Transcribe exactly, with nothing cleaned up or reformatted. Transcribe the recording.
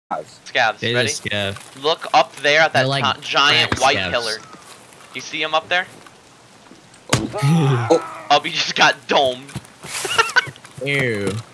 Scavs, It ready? is scav. Look up there at that like giant white scavs. pillar. You see him up there? Oh. Oh, he just got domed. Ew.